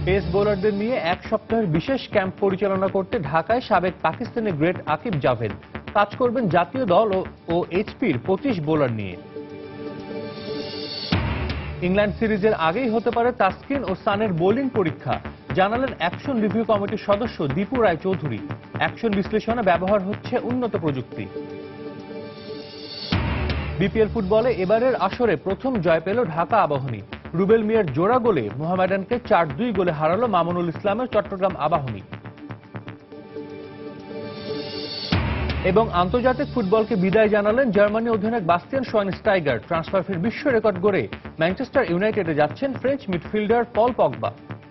Pace বোলারদের নিয়ে এক সপ্তাহের বিশেষ ক্যাম্প পরিচালনা করতে ঢাকায় সাবেক পাকিস্তানি গ্রেট আকিব জাভেদ কাজ করবেন জাতীয় দল ও এইচপির 25 বোলার নিয়ে। ইংল্যান্ড সিরিজের আগেই হতে পারে তাসকিন ও সানের বোলিং পরীক্ষা, জানালেন অ্যাকশন রিভিউ কমিটির সদস্য দীপু রায় চৌধুরী। অ্যাকশন বিশ্লেষণে ব্যবহার হচ্ছে উন্নত প্রযুক্তি। বিপিএল ফুটবলে এবারের আসরে প্রথম জয় পেল ঢাকা আবাহনী। রুবেল মিয়ার জোড়া গোলে মোহামেডানকে 4-2 গোলে হারালো মামুনুল ইসলামের চট্টগ্রাম আবাহনী। এবং আন্তর্জাতিক ফুটবলকে বিদায় জানালেন জার্মানি অধিনায়ক বাস্তিয়ান শোয়াইনস্টাইগার। ট্রান্সফার ফির বিশ্ব রেকর্ড গড়ে ম্যানচেস্টার ইউনাইটেডে যাচ্ছেন ফ্রেঞ্চ মিডফিল্ডার পল পগবা।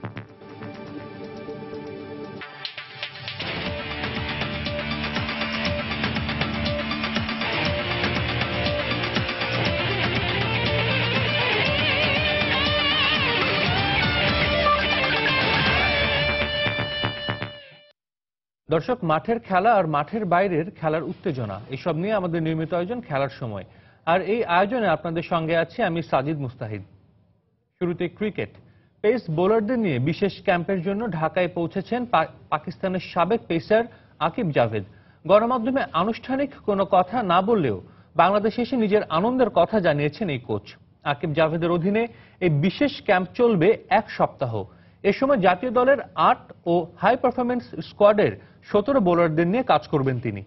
দর্শক, মাঠের খেলা আর মাঠের বাইরের খেলার উত্তেজনা এসব নিয়ে আমাদের নিয়মিত আয়োজন খেলার সময়। আর এই আয়োজনে আপনাদের সঙ্গে আছি আমি সাজিদ মুস্তাহিদ। শুরুতে ক্রিকেট। পেস বোলারদের নিয়ে বিশেষ ক্যাম্পের জন্য ঢাকায় পৌঁছেছেন পাকিস্তানের সাবেক পেসার আকিব জাভেদ। গণমাধ্যমে আনুষ্ঠানিক কোনো কথা না বললেও বাংলাদেশে এসে নিজের আনন্দের কথা জানিয়েছেন এই কোচ। আকিব জাভেদের অধীনে এই বিশেষ ক্যাম্প চলবে এক সপ্তাহ। এ সময় জাতীয় দলের 8 ও হাই পারফরম্যান্স স্কোয়াডের 17 বোলারদের নিয়ে কাজ করবেন তিনি।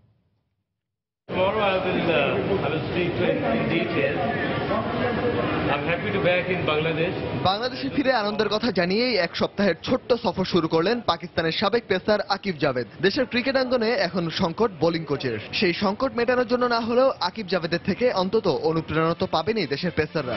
বাংলাদেশে ফিরে আনন্দের কথা জানিয়েই এক সপ্তাহের ছোট্ট সফর শুরু করলেন পাকিস্তানের সাবেক পেসার আকিব জাভেদ। দেশের ক্রিকেট অঙ্গনে এখন সংকট বোলিং কোচের। সেই সংকট মেটানোর জন্য না হলেও আকিব জাভেদের থেকে অন্তত অনুপ্রেরণা তো পাবেনই দেশের পেসাররা।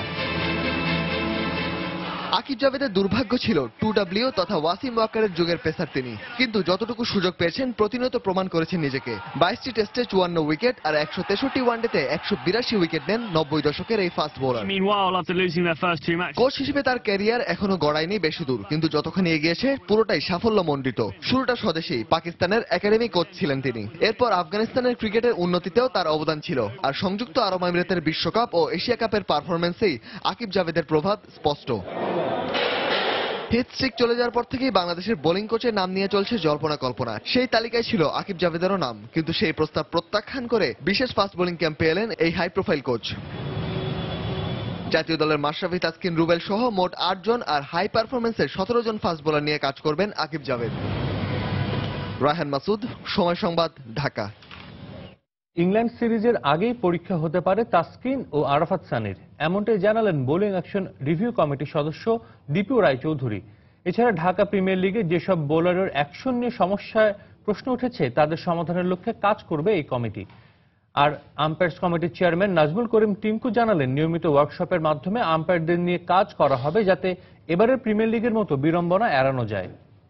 আকিব জাভেদের দুর্ভাগ্য ছিল 2W তথা ওয়াসিম ওয়াকারের যুগের পেসার তিনি, কিন্তু যতটুকু সুযোগ পেয়েছেন প্রতিনিয়ত প্রমাণ করেছেন নিজেকে। 22টি টেস্টে 54 উইকেট আর 163 ওয়ানডেতে 182 উইকেট নেন 90 দশকের এই ফাস্ট বোলার। কোচ হিসেবে তার ক্যারিয়ার এখনো গড়ায়নি বেশি দূর, কিন্তু যতখানি এগিয়েছে পুরোটাই সাফল্যমণ্ডিত। শুরুটা স্বদেশী, পাকিস্তানের একাডেমি কোচ ছিলেন তিনি। এরপর আফগানিস্তানের ক্রিকেটের উন্নতিতেও তার অবদান ছিল। আর সংযুক্ত আরব আমিরাতের বিশ্বকাপ ও এশিয়া কাপের পারফরম্যান্সেই আকিব জাভেদের প্রভাব স্পষ্ট। হিট স্ট্রিক চলে যাওয়ার পর থেকেই বাংলাদেশের বোলিং কোচের নাম নিয়ে চলছে জল্পনা কল্পনা। সেই তালিকায় ছিল আকিব জাভেদেরও নাম, কিন্তু সেই প্রস্তাব প্রত্যাখ্যান করে বিশেষ ফাস্ট বোলিং ক্যাম্পে এলেন এই হাই প্রোফাইল কোচ। জাতীয় দলের মাশরাফি, তাসকিন, রুবেল সহ মোট 8 জন আর হাই পারফরম্যান্সের 17 জন ফাস্ট বোলার নিয়ে কাজ করবেন আকিব জাভেদ। রায়হান মাসুদ, সময় সংবাদ, ঢাকা। ইংল্যান্ড সিরিজের আগেই পরীক্ষা হতে পারে তাসকিন ও আরাফাত সানির, এমনটাই জানালেন বোলিং অ্যাকশন রিভিউ কমিটির সদস্য দীপু রায় চৌধুরী। এছাড়া ঢাকা প্রিমিয়ার লিগে যেসব বোলারের অ্যাকশন নিয়ে সমস্যায় প্রশ্ন উঠেছে তাদের সমাধানের লক্ষ্যে কাজ করবে এই কমিটি। আর আম্পায়ার্স কমিটির চেয়ারম্যান নাজমুল করিম টিঙ্কু জানালেন নিয়মিত ওয়ার্কশপের মাধ্যমে আম্পায়ারদের নিয়ে কাজ করা হবে যাতে এবারের প্রিমিয়ার লিগের মতো বিড়ম্বনা এড়ানো যায়।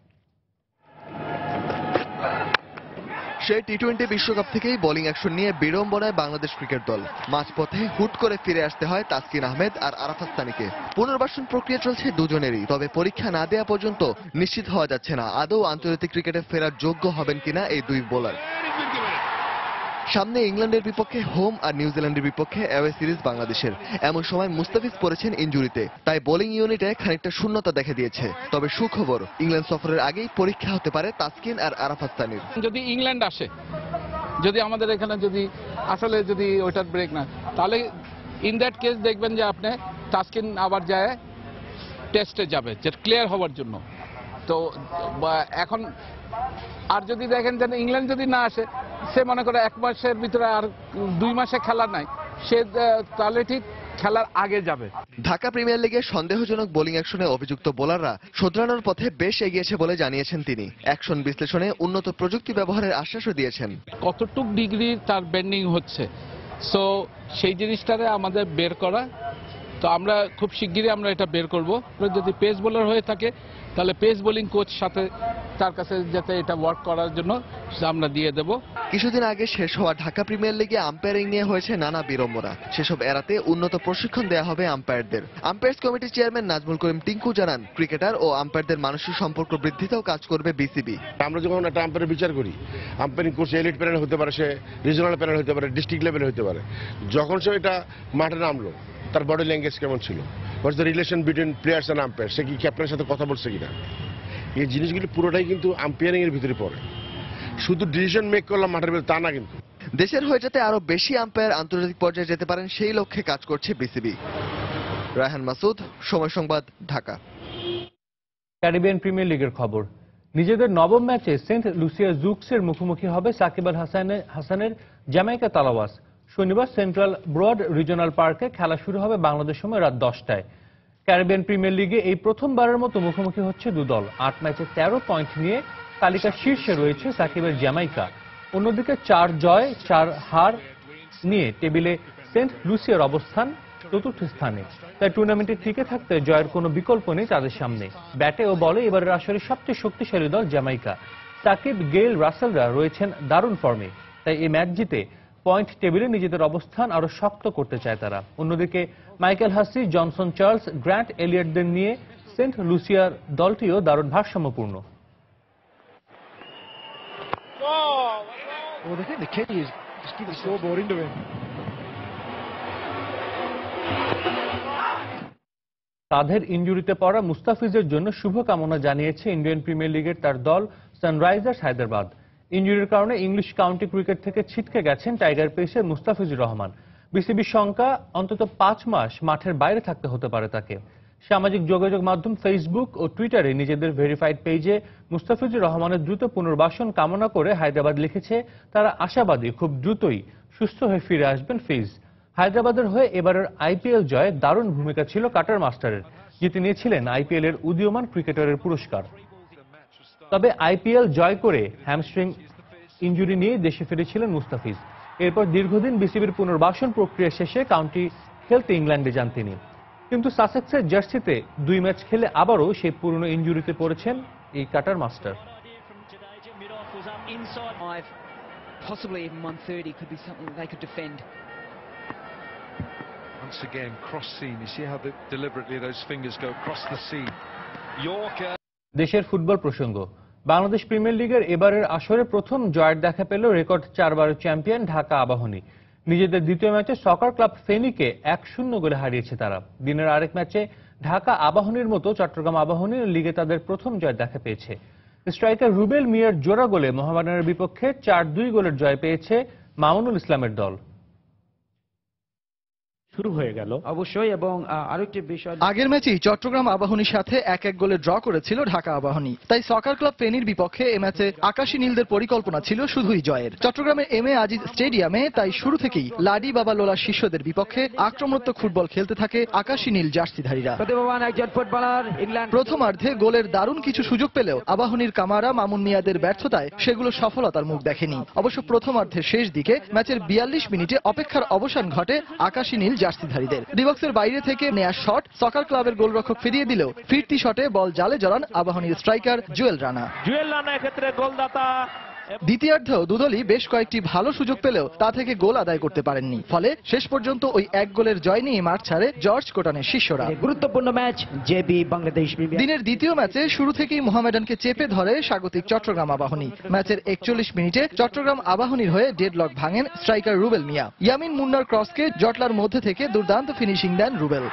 সেই টি-20 বিশ্বকাপ থেকেই বোলিং অ্যাকশন নিয়ে বিড়ম্বনায় বাংলাদেশ ক্রিকেট দল। মাঝপথে হুট করে ফিরে আসতে হয় তাসকিন আহমেদ আর আরাফাত সানিকে। পুনর্বাসন প্রক্রিয়া চলছে দুজনেরই, তবে পরীক্ষা না দেওয়া পর্যন্ত নিশ্চিত হওয়া যাচ্ছে না আদৌ আন্তর্জাতিক ক্রিকেটে ফেরার যোগ্য হবেন কিনা এই দুই বোলার। সামনে ইংল্যান্ডের বিপক্ষে হোম আর নিউজিল্যান্ডের বিপক্ষে অ্যাওয়ে সিরিজ বাংলাদেশের। এমন সময় মুস্তাফিজ পড়েছেন ইনজুরিতে, তাই বোলিং ইউনিটে খানিকটা শূন্যতা দেখা দিয়েছে। তবে সুখবর, ইংল্যান্ড সফরের আগেই পরীক্ষা হতে পারে তাসকিন আর আরাফাত সানির। যদি ইংল্যান্ড আসে, যদি আমাদের এখানে যদি আসলে যদি ওইটার ব্রেক না, তাহলে ইন দ্যাট কেস দেখবেন যে আপনি তাসকিন আবার যায় টেস্টে যাবে, যে ক্লিয়ার হওয়ার জন্য। তো এখন আর যদি দেখেন যে ইংল্যান্ড যদি না আসে, সে মনে করে 1 মাসের ভিতরে আর 2 মাসে খেলা নাই, সে তাহলে ঠিক খেলার আগে যাবে। ঢাকা প্রিমিয়ার লিগে সন্দেহজনক বোলিং অ্যাকশনে অভিযুক্ত বোলাররা শোধরানোর পথে বেশ এগিয়েছে বলে জানিয়েছেন তিনি। অ্যাকশন বিশ্লেষণে উন্নত প্রযুক্তি ব্যবহারের আশ্বাসও দিয়েছেন। কতটুক ডিগ্রি তার বেন্ডিং হচ্ছে, সো সেই জিনিসটারে আমাদের বের করা। তো আমরা খুব শিগগিরই আমরা এটা বের করব। যদি পেস বোলার হয়ে থাকে তাহলে পেস বোলিং কোচ সাথে তার কাছে যাতে এটা ওয়ার্ক করার জন্য আমরা দিয়ে দেব। কিছুদিন আগে শেষ হওয়া ঢাকা প্রিমিয়ার লিগে আম্পায়ারিং নিয়ে হয়েছে নানা বিড়ম্বনা। সেসব এড়াতে উন্নত প্রশিক্ষণ দেওয়া হবে আম্পায়ারদের। আম্পায়ার্স কমিটির চেয়ারম্যান নাজমুল করিম টিঙ্কু জানান, ক্রিকেটার ও আম্পায়ারদের মানসিক সম্পর্ক বৃদ্ধিতেও কাজ করবে বিসিবি। আমরা যখন একটা আম্পায়ারের বিচার করি, আম্পায়ারিং কোচ এলিট প্যানেল হতে পারে, সে রিজনাল প্যানেল হতে পারে, ডিস্ট্রিক্ট লেভেলে হতে পারে। যখন সে এটা মাঠে নামলো, তার বডি ল্যাঙ্গুয়েজ কেমন ছিল, what's the relation between players and umpire, সে কি ক্যাপ্টেনের সাথে কথা বলছে কিনা, এই জিনিসগুলি পুরোটাই কিন্তু আম্পায়ারিং এর ভিতরে পড়ে। শুধু ডিসিশন মেক করলাম মাঠের ভিতরে তা না কিন্তু। দেশের হয়ে যাতে আরো বেশি আম্পায়ার আন্তর্জাতিক পর্যায়ে যেতে পারেন সেই লক্ষ্যে কাজ করছে বিসিবি। রায়হান মাসুদ, সময় সংবাদ, ঢাকা। ক্যারিবিয়ান প্রিমিয়ার লিগের খবর। নিজেদের নবম ম্যাচে সেন্ট লুসিয়া জুকসের মুখোমুখি হবে সাকিব আল হাসানের জ্যামাইকা তালাওয়াস। শনিবার সেন্ট্রাল ব্রড রিজিওনাল পার্কে খেলা শুরু হবে বাংলাদেশ সময় রাত 10টায়। ক্যারিবিয়ান প্রিমিয়ার লিগে এই প্রথমবারের মতো মুখোমুখি হচ্ছে দুদল। 8 ম্যাচে 13 পয়েন্ট নিয়ে তালিকার শীর্ষে রয়েছে সাকিবের জ্যামাইকা। অন্যদিকে 4 জয় 4 হার নিয়ে টেবিলে সেন্ট লুসিয়ার অবস্থান চতুর্থ স্থানে। তাই টুর্নামেন্টে টিকে থাকতে জয়ের কোনো বিকল্প নেই তাদের সামনে। ব্যাটে ও বলে এবারের আসরে সবচেয়ে শক্তিশালী দল জ্যামাইকা। সাকিব, গেইল, রাসেলরা রয়েছেন দারুণ ফর্মে। তাই এই ম্যাচ জিতে পয়েন্ট টেবিলে নিজেদের অবস্থান আরো শক্ত করতে চায় তারা। অন্যদিকে মাইকেল হাসি, জনসন চার্লস, গ্র্যান্ট এলিয়টদের নিয়ে সেন্ট লুসিয়ার দলটিও দারুণ ভারসাম্যপূর্ণ। Well, the thing the key is just give the scoreboard into him. কাঁধের ইনজুরিতে পড়া মুস্তাফিজের জন্য শুভকামনা জানিয়েছে ইন্ডিয়ান প্রিমিয়ার লিগের তার দল সানরাইজার্স হায়দ্রাবাদ। ইনজুরির কারণে ইংলিশ কাউন্টি ক্রিকেট থেকে ছিটকে গেছেন টাইগার পেসার মুস্তাফিজুর রহমান। বিসিবির শঙ্কা অন্তত 5 মাস মাঠের বাইরে থাকতে হতে পারে তাকে। সামাজিক যোগাযোগ মাধ্যম ফেসবুক ও টুইটারে নিজেদের ভেরিফাইড পেজে মুস্তাফিজুর রহমানের দ্রুত পুনর্বাসন কামনা করে হায়দ্রাবাদ লিখেছে তারা আশাবাদী খুব দ্রুতই সুস্থ হয়ে ফিরে আসবেন ফিজ। হায়দ্রাবাদের হয়ে এবারের আইপিএল জয়ে দারুণ ভূমিকা ছিল কাটার মাস্টারের, জিতে নিয়েছিলেন আইপিএল এর উদীয়মান ক্রিকেটারের পুরস্কার। তবে আইপিএল জয় করে হ্যামস্ট্রিং ইনজুরি নিয়ে দেশে ফিরেছিলেন মুস্তাফিজ। এরপর দীর্ঘদিন বিসিবির পুনর্বাসন প্রক্রিয়া শেষে কাউন্টি খেলতে ইংল্যান্ডে যান তিনি। কিন্তু সাসেক্সের জার্সিতে 2 ম্যাচ খেলে আবারও সেই পুরনো ইনজুরিতে পড়েছেন এই cutter master. Possibly even 130 could be something they could defend. Once again, cross seam. You see how deliberately those fingers go across the seam. Yorker. দেশের ফুটবল প্রসঙ্গ। বাংলাদেশ প্রিমিয়ার লিগের এবারের আসরে প্রথম জয়ের দেখা পেল রেকর্ড 4 বারের চ্যাম্পিয়ন ঢাকা আবাহনী। নিজেদের দ্বিতীয় ম্যাচে সকার ক্লাব ফেনীকে 1-0 গোলে হারিয়েছে তারা। দিনের আরেক ম্যাচে ঢাকা আবাহনীর মতো চট্টগ্রাম আবাহনী লিগে তাদের প্রথম জয় দেখা পেয়েছে। স্ট্রাইকার রুবেল মিয়ার জোড়া গোলে মোহামেডানের বিপক্ষে 4-2 গোলের জয় পেয়েছে মামুনুল ইসলামের দল। শুরু হয়ে গেল অবশ্যই। এবং আরেকটি বিষয়, আগের ম্যাচেই চট্টগ্রাম আবাহনীর সাথে 1-1 গোলে ড্র করেছিল ঢাকা আবাহনী। তাই সকার ক্লাব ফেনীর বিপক্ষে এ ম্যাচে আকাশী নীলদের পরিকল্পনা ছিল শুধুই জয়ের। চট্টগ্রামের এম এ আজিজ স্টেডিয়ামে তাই শুরু থেকেই লাডি বাবা লোলা শিষ্যদের বিপক্ষে আক্রমণাত্মক ফুটবল খেলতে থাকে আকাশী নীল জার্সিধারীরা। প্রতিভাবান একজন ফুটবলার ইংল্যান্ড। প্রথমার্ধে গোলের দারুণ কিছু সুযোগ পেলেও আবাহনীর কামারা মামুন মিয়াদের ব্যর্থতায় সেগুলো সফলতার মুখ দেখেনি। অবশ্য প্রথমার্ধের শেষ দিকে ম্যাচের 42 মিনিটে অপেক্ষার অবসান ঘটে আকাশী নীল জার্সিধারীদের। ডিবক্সের বাইরে থেকে নেয়া শট সকার ক্লাবের গোলরক্ষক ফিরিয়ে দিলেও ফিরতি শটে বল জালে জড়ান আবাহনীর স্ট্রাইকার জুয়েল রানা। এক্ষেত্রে গোলদাতা। দ্বিতীয়ার্ধেও দুদলই বেশ কয়েকটি ভালো সুযোগ পেলেও তা থেকে গোল আদায় করতে পারেননি। ফলে শেষ পর্যন্ত ওই 1 গোলের জয় নিয়ে মাঠ ছাড়ে জর্জ কোটানের শিষ্যরা। গুরুত্বপূর্ণ ম্যাচ জেবি বাংলাদেশ। দিনের দ্বিতীয় ম্যাচে শুরু থেকেই মোহামেডানকে চেপে ধরে স্বাগতিক চট্টগ্রাম আবাহনী। ম্যাচের 41 মিনিটে চট্টগ্রাম আবাহনীর হয়ে ডেডলক ভাঙেন স্ট্রাইকার রুবেল মিয়া। ইয়ামিন মুন্নার ক্রসকে জটলার মধ্যে থেকে দুর্দান্ত ফিনিশিং দেন রুবেল।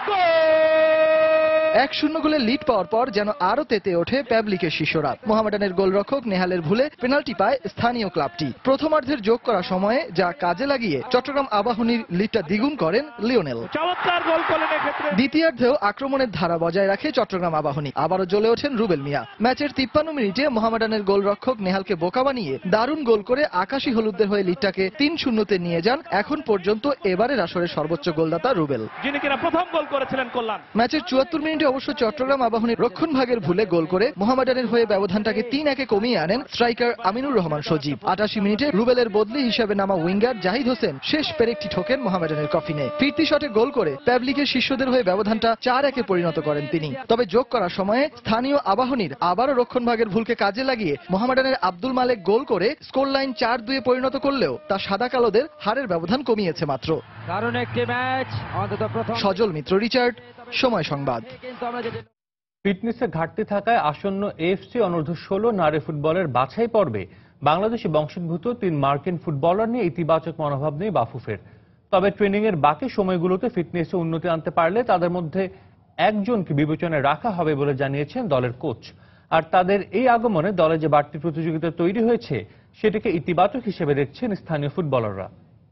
1-0 গোলে লিড পাওয়ার পর যেন আরো তেতে ওঠে প্যাবলিকের শিষ্যরা। মোহামেডানের গোলরক্ষক নেহালের ভুলে পেনাল্টি পায় স্থানীয় ক্লাবটি। প্রথমার্ধের যোগ করা সময়ে যা কাজে লাগিয়ে চট্টগ্রাম আবাহনীর লিডটা দ্বিগুণ করেন লিওনেল। চমৎকার গোল করলেন এক্ষেত্রে। দ্বিতীয়ার্ধেও আক্রমণের ধারা বজায় রাখে চট্টগ্রাম আবাহনী। আবারও জ্বলে ওঠেন রুবেল মিয়া। ম্যাচের 53 মিনিটে মোহামেডানের গোলরক্ষক নেহালকে বোকা বানিয়ে দারুণ গোল করে আকাশী হলুদদের হয়ে লিডটাকে 3-0 নিয়ে যান এখন পর্যন্ত এবারের আসরের সর্বোচ্চ গোলদাতা রুবেল, যিনি কিনা প্রথম গোল করেছিলেন কল্যাণ। ম্যাচের 74 মিনিটে অবশ্য চট্টগ্রাম আবাহনীর রক্ষণভাগের ভুলে গোল করে মোহামেডানের হয়ে ব্যবধানটাকে 3-1 কমিয়ে আনেন স্ট্রাইকার আমিনুর রহমান সজীব। 88 মিনিটে রুবেলের বদলি হিসেবে নামা উইঙ্গার জাহিদ হোসেন শেষ পেরেকটি ঠোকেন মোহামেডানের কফিনে। ফিরতি শটে গোল করে প্যাবলিকের শিষ্যদের হয়ে ব্যবধানটা 4-1 পরিণত করেন তিনি। তবে যোগ করার সময়ে স্থানীয় আবাহনীর আবারও রক্ষণভাগের ভুলকে কাজে লাগিয়ে মোহামেডানের আব্দুল মালেক গোল করে স্কোর লাইন 4-2 পরিণত করলেও তা সাদা কালোদের হারের ব্যবধান কমিয়েছে মাত্র। কারণ একটি ম্যাচ অন্তত প্রথম। সজল মিত্র, রিচার্ড, সময় সংবাদ। ফিটনেসের ঘাটতি থাকায় আসন্ন এএফসি অনূর্ধ্ব 16 নারী ফুটবলের বাছাই পর্বে বাংলাদেশি বংশোদ্ভূত 3 মার্কিন ফুটবলার নিয়ে ইতিবাচক মনোভাব নেই বাফুফের। তবে ট্রেনিংয়ের বাকি সময়গুলোতে ফিটনেসে উন্নতি আনতে পারলে তাদের মধ্যে একজনকে বিবেচনায় রাখা হবে বলে জানিয়েছেন দলের কোচ। আর তাদের এই আগমনে দলে যে বাড়তি প্রতিযোগিতা তৈরি হয়েছে সেটাকে ইতিবাচক হিসেবে দেখছেন স্থানীয় ফুটবলাররা।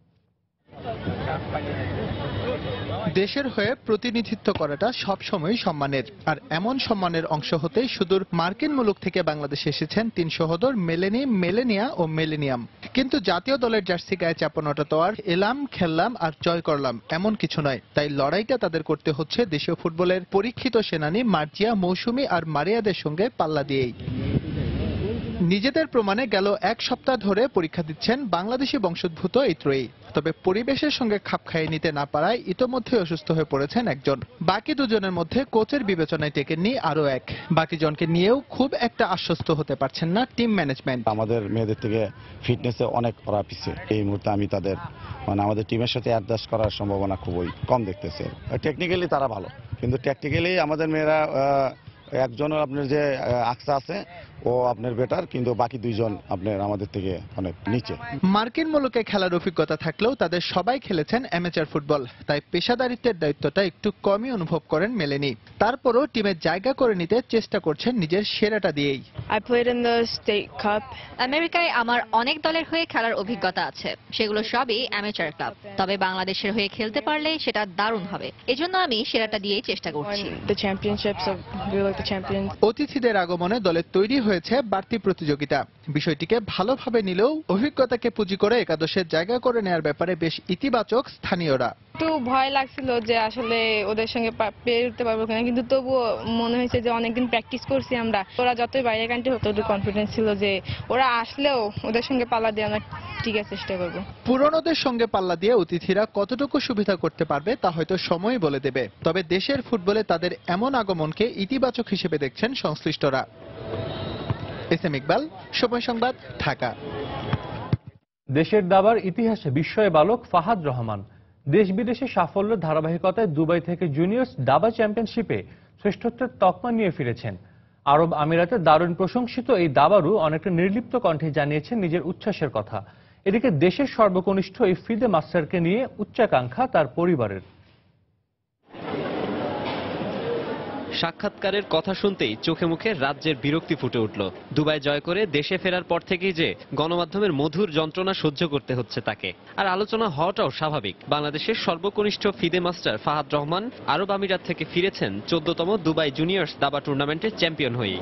দেশের হয়ে প্রতিনিধিত্ব করাটা সবসময় সম্মানের, আর এমন সম্মানের অংশ হতেই সুদূর মার্কিন মুলুক থেকে বাংলাদেশে এসেছেন 3 সহোদর মেলেনি, মেলেনিয়া ও মেলেনিয়াম। কিন্তু জাতীয় দলের জার্সি গায়ে চাপানোটা তো আর এলাম, খেললাম আর জয় করলাম এমন কিছু নয়। তাই লড়াইটা তাদের করতে হচ্ছে দেশীয় ফুটবলের পরীক্ষিত সেনানী মার্জিয়া, মৌসুমী আর মারিয়াদের সঙ্গে পাল্লা দিয়েই। নিজেদের প্রমাণে গেল 1 সপ্তাহ ধরে পরীক্ষা দিচ্ছেন বাংলাদেশি বংশোদ্ভূত এই ত্রয়ী। তবে পরিবেশের সঙ্গে খাপ খাইয়ে নিতে না পারায় ইতোমধ্যে অসুস্থ হয়ে পড়েছেন একজন। বাকি দুজনের মধ্যে কোচের বিবেচনায় টেকেননি আরো এক। বাকি জনকে নিয়েও খুব একটা আশ্বস্ত হতে পারছেন না টিম ম্যানেজমেন্ট। আমাদের মেয়েদের থেকে ফিটনেসে অনেক ওরা পিছিয়ে। এই মুহূর্তে আমি তাদের আমাদের টিমের সাথে অ্যাডজাস্ট করার সম্ভাবনা খুবই কম দেখতেছি। টেকনিক্যালি তারা ভালো, কিন্তু ট্যাকটিক্যালি আমাদের মেয়েরা একজন আপনার যে আকসা আছে ও আপনার বেটার, কিন্তু বাকি দুইজন আপনার আমাদের থেকে অনেক নিচে। মার্কিন মুলুকে খেলার অভিজ্ঞতা থাকলেও তাদের সবাই খেলেছেন অ্যামেচার ফুটবল, তাই পেশাদারিত্বের দায়িত্বটা একটু কমই অনুভব করেন মেলেনি। তারপরও টিমে জায়গা করে নিতে চেষ্টা করছেন নিজের সেরাটা দিয়েই। I played in the state cup. আমেরিকায় আমার অনেক দলের হয়ে খেলার অভিজ্ঞতা আছে, সেগুলো সবই অ্যামেচার ক্লাব। তবে বাংলাদেশের হয়ে খেলতে পারলে সেটা দারুণ হবে, এজন্য আমি সেরাটা দিয়েই চেষ্টা করছি। The championships of we like the champions. অতিথিদের আগমনে দলের তৈরি হয়েছে বাড়তি প্রতিযোগিতা। বিষয়টিকে ভালোভাবে নিলেও অভিজ্ঞতাকে পুঁজি করে একাদশের জায়গা করে নেয়ার ব্যাপারে বেশ ইতিবাচক স্থানীয়রা। একটু ভয় লাগছিল যে আসলে ওদের সঙ্গে পেরে উঠতে পারবো কিনা, কিন্তু তবুও মনে হয়েছে যে অনেকদিন প্র্যাকটিস করছি আমরা। ওরা যতই বাইরে কান্ট্রি হতো একটু কনফিডেন্স ছিল যে ওরা আসলেও ওদের সঙ্গে পাল্লা দিয়ে আমরা ঠিক আছে চেষ্টা করবো। পুরনোদের সঙ্গে পাল্লা দিয়ে অতিথিরা কতটুকু সুবিধা করতে পারবে তা হয়তো সময় বলে দেবে। তবে দেশের ফুটবলে তাদের এমন আগমনকে ইতিবাচক হিসেবে দেখছেন সংশ্লিষ্টরা। এস এম ইকবাল, সময় সংবাদ, ঢাকা। দেশের দাবার ইতিহাসে বিস্ময় বালক ফাহাদ রহমান। দেশ বিদেশে সাফল্যের ধারাবাহিকতায় দুবাই থেকে জুনিয়র্স দাবা চ্যাম্পিয়নশিপে শ্রেষ্ঠত্বের তকমা নিয়ে ফিরেছেন। আরব আমিরাতে দারুণ প্রশংসিত এই দাবারু অনেকটা নির্লিপ্ত কণ্ঠে জানিয়েছেন নিজের উচ্ছ্বাসের কথা। এদিকে দেশের সর্বকনিষ্ঠ এই ফিদে মাস্টারকে নিয়ে উচ্চাকাঙ্ক্ষা তার পরিবারের। সাক্ষাৎকারের কথা শুনতেই চোখে মুখে রাজ্যের বিরক্তি ফুটে উঠল। দুবাই জয় করে দেশে ফেরার পর থেকেই যে গণমাধ্যমের মধুর যন্ত্রণা সহ্য করতে হচ্ছে তাকে। আর আলোচনা হওয়াটাও স্বাভাবিক। বাংলাদেশের সর্বকনিষ্ঠ ফিদে মাস্টার ফাহাদ রহমান আরব আমিরাত থেকে ফিরেছেন 14তম দুবাই জুনিয়র্স দাবা টুর্নামেন্টের চ্যাম্পিয়ন হয়েই।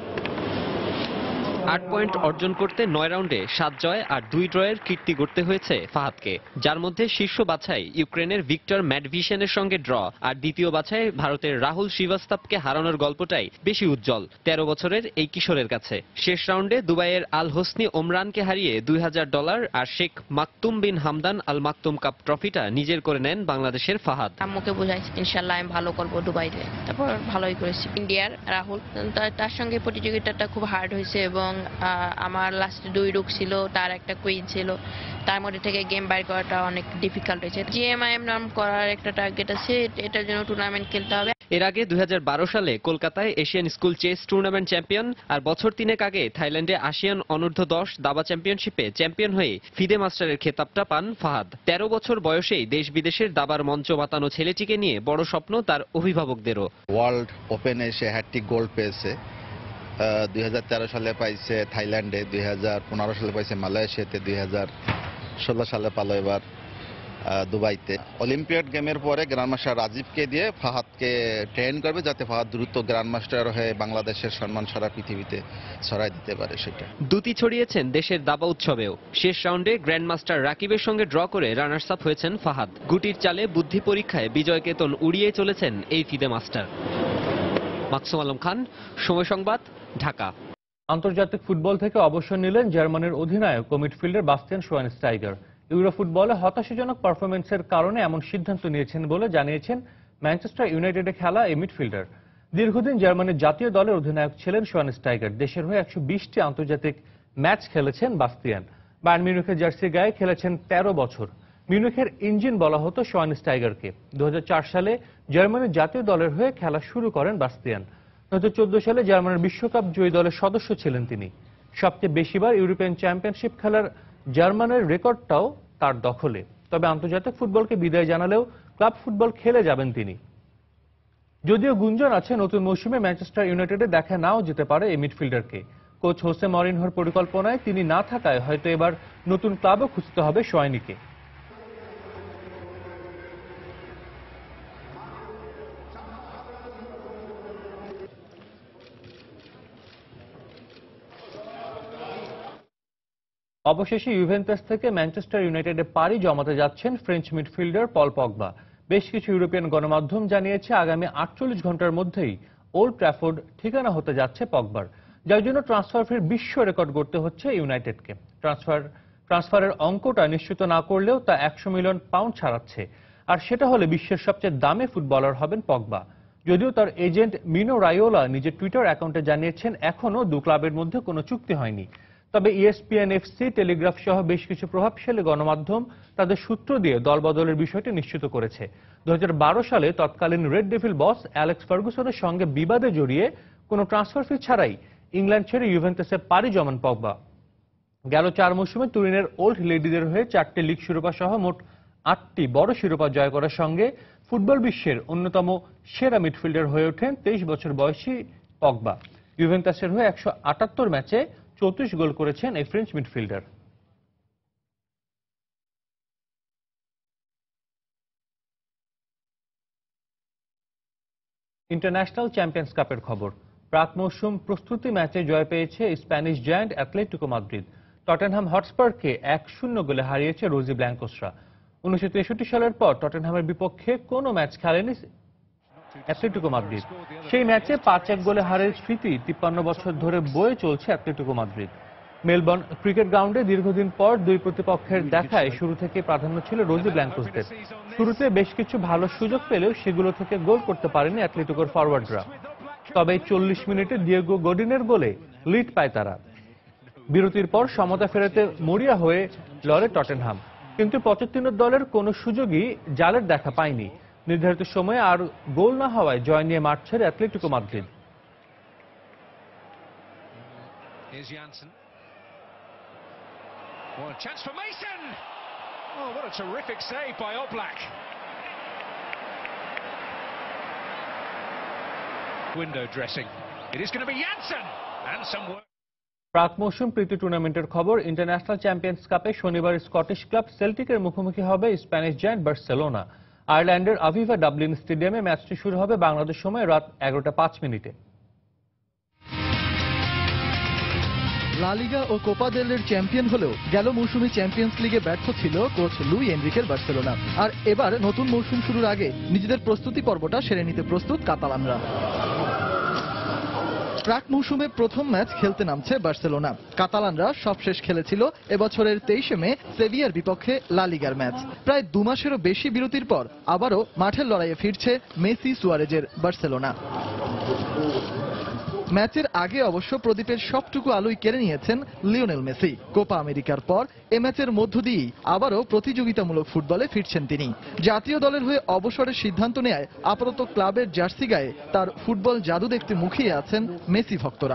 8 পয়েন্ট অর্জন করতে 9 রাউন্ডে 7 জয় আর 2 ড্রয়ের কীর্তি গড়তে হয়েছে ফাহাদকে, যার মধ্যে শীর্ষ বাছাই ইউক্রেনের ভিক্টর ম্যাডভিশেনের সঙ্গে ড্র, আর দ্বিতীয় বাছাই ভারতের রাহুল শ্রীবাস্তবকে হারানোর গল্পটাই বেশি উজ্জ্বল 13 বছরের এই কিশোরের কাছে। শেষ রাউন্ডে দুবাইয়ের আল হোসনি ওমরানকে হারিয়ে $2000 আর Sheikh Maktoum bin Hamdan Al Maktoum cup ট্রফিটা নিজের করে নেন বাংলাদেশের ফাহাদ। আম্মুকে বুঝাইছি ইনশাআল্লাহ আমি ভালো করব দুবাইতে, তারপর ভালোই করেছি। ইন্ডিয়ার রাহুল, তার সঙ্গে প্রতিযোগিতাটা খুব হার্ড হয়েছে এবং আমার লাস্টে 2 রুক ছিল, তার একটা কুইন ছিল, তার মধ্যে থেকে গেম বাইর করাটা অনেক ডিফিকাল্ট হয়েছে। জিএমআইএম নাম করার একটা টার্গেট আছে, এটার জন্য টুর্নামেন্ট খেলতে হবে। এর আগে 2012 সালে কলকাতায় Asian school chess tournament champion, আর বছর 3 আগে থাইল্যান্ডে আসিয়ান অনূর্ধ্ব 10 দাবা চ্যাম্পিয়নশিপে চ্যাম্পিয়ন হয়ে ফিদে মাস্টারের খেতাবটা পান ফাহাদ। 13 বছর বয়সেই দেশ বিদেশের দাবার মঞ্চ মাতানো ছেলেটিকে নিয়ে বড় স্বপ্ন তার অভিভাবকদেরও। ওয়ার্ল্ড ওপেনে সে হ্যাটট্রিক গোল্ড পেয়েছে। 2013 সালে পাইছে থাইল্যান্ডে, 2015 সালে পাইছে মালয়েশিয়াতে, 2016 সালে পালো এবার দুবাইতে। অলিম্পিয়াড গেমের পরে গ্র্যান্ডমাস্টার রাজীবকে দিয়ে ফাহাদকে ট্রেন করবে, যাতে ফাহাদ দ্রুত গ্র্যান্ডমাস্টার হয়ে বাংলাদেশের সম্মান সারা পৃথিবীতে ছড়াই দিতে পারে। সেটা দুটি ছড়িয়েছেন দেশের দাবা উৎসবেও। শেষ রাউন্ডে গ্র্যান্ডমাস্টার রাকিবের সঙ্গে ড্র করে রানার্স আপ হয়েছেন ফাহাদ। গুটির চালে বুদ্ধি পরীক্ষায় বিজয় কেতন উড়িয়ে চলেছেন এই ফিদে মাস্টার। মাকসুম আলম খান, সময় সংবাদ, ঢাকা। আন্তর্জাতিক ফুটবল থেকে অবসর নিলেন জার্মানির অধিনায়ক ও মিডফিল্ডার বাস্তিয়ান শোয়ানস্টাইগার। ইউরো ফুটবলে হতাশাজনক পারফরমেন্সের কারণে এমন সিদ্ধান্ত নিয়েছেন বলে জানিয়েছেন ম্যানচেস্টার ইউনাইটেডে খেলা এই মিডফিল্ডার। দীর্ঘদিন জার্মানির জাতীয় দলের অধিনায়ক ছিলেন শোয়ানস্টাইগার। দেশের হয়ে 120টি আন্তর্জাতিক ম্যাচ খেলেছেন বাস্তিয়ান। বায়ার্ন মিউনিখের জার্সি গায়ে খেলেছেন 13 বছর। মিউনিখের ইঞ্জিন বলা হতো শোয়ানস্টাইগারকে। 2004 সালে জার্মানির জাতীয় দলের হয়ে খেলা শুরু করেন বাস্তিয়ান। 2014 সালে জার্মানির বিশ্বকাপ জয়ী দলের সদস্য ছিলেন তিনি। সবচেয়ে বেশিবার ইউরোপিয়ান চ্যাম্পিয়নশিপ খেলার জার্মানির রেকর্ডটাও তার দখলে। তবে আন্তর্জাতিক ফুটবলকে বিদায় জানালেও ক্লাব ফুটবল খেলে যাবেন তিনি। যদিও গুঞ্জন আছে নতুন মৌসুমে ম্যানচেস্টার ইউনাইটেডে দেখা নাও যেতে পারে এই মিডফিল্ডারকে। কোচ হোসে মরিনহোর পরিকল্পনায় তিনি না থাকায় হয়তো এবার নতুন ক্লাবও খুঁজতে হবে শোয়াইনিকে। অবশেষে ইউভেন্টাস থেকে ম্যানচেস্টার ইউনাইটেডে পাড়ি জমাতে যাচ্ছেন ফ্রেঞ্চ মিডফিল্ডার পল পগবা। বেশ কিছু ইউরোপিয়ান গণমাধ্যম জানিয়েছে আগামী 48 ঘন্টার মধ্যেই ওল্ড ট্র্যাফোর্ড ঠিকানা হতে যাচ্ছে পগবার, যার জন্য ট্রান্সফার ফির বিশ্ব রেকর্ড গড়তে হচ্ছে ইউনাইটেডকে। ট্রান্সফারের অঙ্কটা নিশ্চিত না করলেও তা 100 মিলিয়ন পাউন্ড ছাড়াচ্ছে, আর সেটা হলে বিশ্বের সবচেয়ে দামি ফুটবলার হবেন পগবা। যদিও তার এজেন্ট মিনো রায়োলা নিজের টুইটার অ্যাকাউন্টে জানিয়েছেন এখনও দু ক্লাবের মধ্যে কোনো চুক্তি হয়নি। তবে ইএসপিএন, এফসি, টেলিগ্রাফ সহ বেশ কিছু প্রভাবশালী গণমাধ্যম তাদের সূত্র দিয়ে দলবদলের বিষয়টি নিশ্চিত করেছে। 2012 সালে তৎকালীন রেড ডেভিল বস অ্যালেক্স ফার্গুসনের সঙ্গে বিবাদে জড়িয়ে কোনো ট্রান্সফার ফি ছাড়াই ইংল্যান্ড ছেড়ে ইউভেন্টাসে পাড়ি জমান পগবা। গেল 4 মৌসুমে তুরিনের ওল্ড লেডিদের হয়ে 4টি লিগ শিরোপা সহ মোট 8টি বড় শিরোপা জয় করার সঙ্গে ফুটবল বিশ্বের অন্যতম সেরা মিডফিল্ডার হয়ে ওঠেন 23 বছর বয়সী পগবা। ইউভেন্টাসের হয়ে 178 ম্যাচে 34 গোল করেছেন এই ফ্রেঞ্চ মিডফিল্ডার। ইন্টারন্যাশনাল চ্যাম্পিয়ন্স কাপের খবর। প্রাক মৌসুম প্রস্তুতি ম্যাচে জয় পেয়েছে Spanish giant Atletico Madrid. Tottenham হটস্পারকে 1-0 গোলে হারিয়েছে রোজি ব্ল্যাঙ্কোসরা। 1963 সালের পর টটেনহামের বিপক্ষে কোনো ম্যাচ খেলেনি অ্যাথলেটিকো মাদ্রিদ। সেই ম্যাচে 5-1 গোলে হারের স্মৃতি 53 বছর ধরে বয়ে চলছে অ্যাথলেটিকো মাদ্রিদ। মেলবোর্ন ক্রিকেট গ্রাউন্ডে দীর্ঘদিন পর দুই প্রতিপক্ষের দেখায় শুরু থেকে প্রাধান্য ছিল রোজি ব্ল্যাঙ্কোসদের। শুরুতে বেশ কিছু ভালো সুযোগ পেলেও সেগুলো থেকে গোল করতে পারেনি অ্যাথলেটিকোর ফরওয়ার্ডরা। তবে 40 মিনিটে দিয়েগো গডিনের গোলে লিড পায় তারা। বিরতির পর সমতা ফেরাতে মরিয়া হয়ে লড়ে টটেনহাম, কিন্তু পচেত্তিনোর দলের কোনো সুযোগই জালের দেখা পায়নি। নির্ধারিত সময়ে আর গোল না হওয়ায় জয় নিয়ে মাঠ ছেড়ে Atletico Madrid. Well, a chance for Mason! Oh, what a terrific save by Oblak. Window dressing. It is going to be Janssen! And some work. প্রাক মৌসুম প্রীতি টুর্নামেন্টের খবর। ইন্টারন্যাশনাল চ্যাম্পিয়ন্স কাপে শনিবার স্কটিশ ক্লাব সেল্টিকের মুখোমুখি হবে স্প্যানিশ জায়ান্ট বার্সেলোনা। আয়ারল্যান্ডের আভিভা Dublin স্টেডিয়ামে ম্যাচটি শুরু হবে বাংলাদেশ সময় রাত 11:05। লা লিগা ও কোপা দেল রের চ্যাম্পিয়ন হলেও গেল মৌসুমে চ্যাম্পিয়ন্স লিগে ব্যর্থ ছিল কোচ লুই এনরিকের বার্সেলোনা। আর এবার নতুন মৌসুম শুরুর আগে নিজেদের প্রস্তুতি পর্বটা সেরে নিতে প্রস্তুত কাতালানরা। প্রাক মৌসুমে প্রথম ম্যাচ খেলতে নামছে বার্সেলোনা। কাতালানরা সবশেষ খেলেছিল এবছরের 23 মে সেভিয়ার বিপক্ষে লা লিগার ম্যাচ। প্রায় 2 মাসেরও বেশি বিরতির পর আবারও মাঠের লড়াইয়ে ফিরছে মেসি সুয়ারেজের বার্সেলোনা। ম্যাচের আগে অবশ্য প্রদীপের সবটুকু আলোই কেড়ে নিয়েছেন লিওনেল মেসি। কোপা আমেরিকার পর এ ম্যাচের মধ্য দিয়েই আবারও প্রতিযোগিতামূলক ফুটবলে ফিরছেন তিনি। জাতীয় দলের হয়ে অবসরের সিদ্ধান্ত নেয় আপাতত ক্লাবের জার্সি গায়ে তার ফুটবল জাদু দেখতে মুখিয়ে আছেন মেসি ভক্তরা।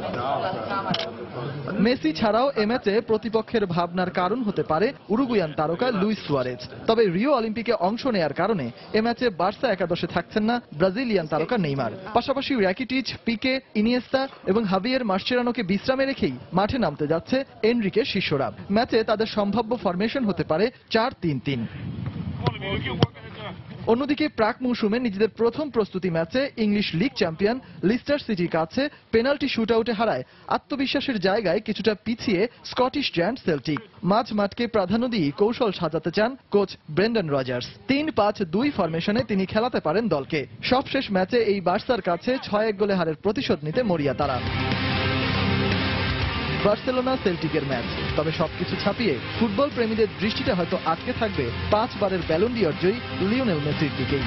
মেসি ছাড়াও এ ম্যাচে প্রতিপক্ষের ভাবনার কারণ হতে পারে উরুগুয়ান তারকা লুইস সুয়ারেজ। তবে রিও অলিম্পিকে অংশ নেয়ার কারণে এ ম্যাচে বার্সা একাদশে থাকছেন না ব্রাজিলিয়ান তারকা নেইমার। পাশাপাশি র্যাকিটিচ, পিকে, ইনিয়েস্তা এবং হাভিয়ের মাসচেরানোকে বিশ্রামে রেখেই মাঠে নামতে যাচ্ছে এনরিকের শিষ্যরা। ম্যাচে তাদের সম্ভাব্য ফরমেশন হতে পারে 4-3-3। অন্যদিকে প্রাক মৌসুমে নিজেদের প্রথম প্রস্তুতি ম্যাচে ইংলিশ লিগ চ্যাম্পিয়ন লিস্টার সিটির কাছে পেনাল্টি শুটআউটে হারায় আত্মবিশ্বাসের জায়গায় কিছুটা পিছিয়ে স্কটিশ জায়ান্ট সেল্টিক। মাঝ মাঠকে প্রাধান্য দিয়ে কৌশল সাজাতে চান কোচ ব্রেন্ডন রজার্স। 3-5-2 ফরমেশনে তিনি খেলাতে পারেন দলকে। সবশেষ ম্যাচে এই বার্সার কাছে 6-1 গোলে হারের প্রতিশোধ নিতে মরিয়া তারা। বার্সেলোনা সেল্টিকের ম্যাচ, তবে সবকিছু ছাপিয়ে ফুটবল প্রেমীদের দৃষ্টিটা হয়তো আটকে থাকবে 5 বারের ব্যালন ডি অর জয়ী লিওনেল মেসির দিকেই।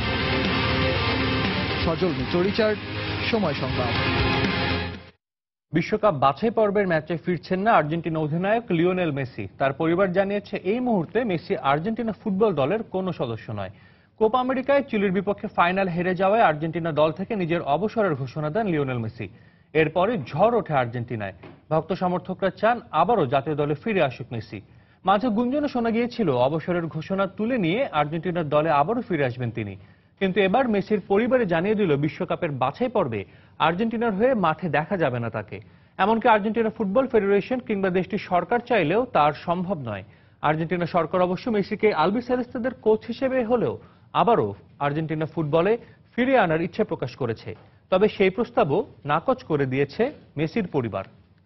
সজল মিত্র, রিচার্ড, সময় সংবাদ। বিশ্বকাপ বাছাই পর্বের ম্যাচে ফিরছেন না আর্জেন্টিনা অধিনায়ক লিওনেল মেসি। তার পরিবার জানিয়েছে এই মুহূর্তে মেসি আর্জেন্টিনা ফুটবল দলের কোনো সদস্য নয়। কোপা আমেরিকায় চিলির বিপক্ষে ফাইনাল হেরে যাওয়ায় আর্জেন্টিনা দল থেকে নিজের অবসরের ঘোষণা দেন লিওনেল মেসি। এরপরে ঝড় ওঠে আর্জেন্টিনায়। ভক্ত সমর্থকরা চান আবারও জাতীয় দলে ফিরে আসুক মেসি। মাঝে গুঞ্জনও শোনা গিয়েছিল অবসরের ঘোষণা তুলে নিয়ে আর্জেন্টিনার দলে আবারও ফিরে আসবেন তিনি, কিন্তু এবার মেসির পরিবারে জানিয়ে দিল বিশ্বকাপের বাছাই পর্বে আর্জেন্টিনার হয়ে মাঠে দেখা যাবে না তাকে। এমনকি আর্জেন্টিনা ফুটবল ফেডারেশন কিংবা দেশটির সরকার চাইলেও তার সম্ভব নয়। আর্জেন্টিনা সরকার অবশ্য মেসিকে আলবিসেলেস্তেদের কোচ হিসেবে হলেও আবারও আর্জেন্টিনা ফুটবলে ফিরিয়ে আনার ইচ্ছে প্রকাশ করেছে, তবে সেই প্রস্তাবও নাকচ করে দিয়েছে মেসির পরিবার।